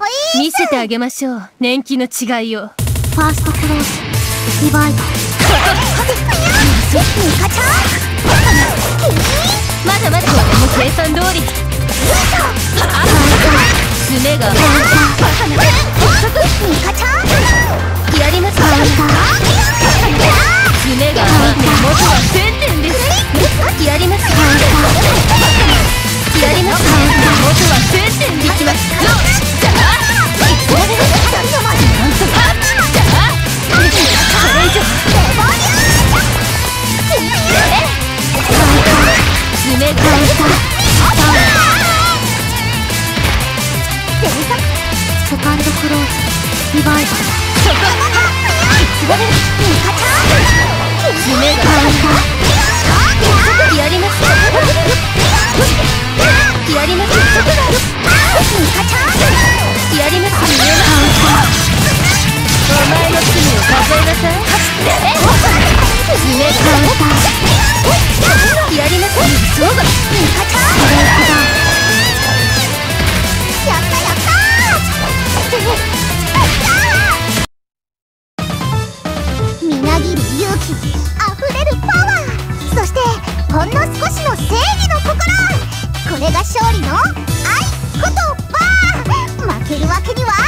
見せてあげましょう、年季の違いを。 ファーストクローズリバイバル。 まだまだこれも計算通り。爪がやりますか。爪が根元は1000点です。やりますか。やりますか。根元は1000点でいきます。 セカンドクローズリバイバル。 やりますか。やりますか。やりますか。お前の罪を数えなさい。やりますか。そうだ。 みなぎる勇気あふれるパワー、そしてほんの少しの正義の心、これが勝利の合言葉。負けるわけには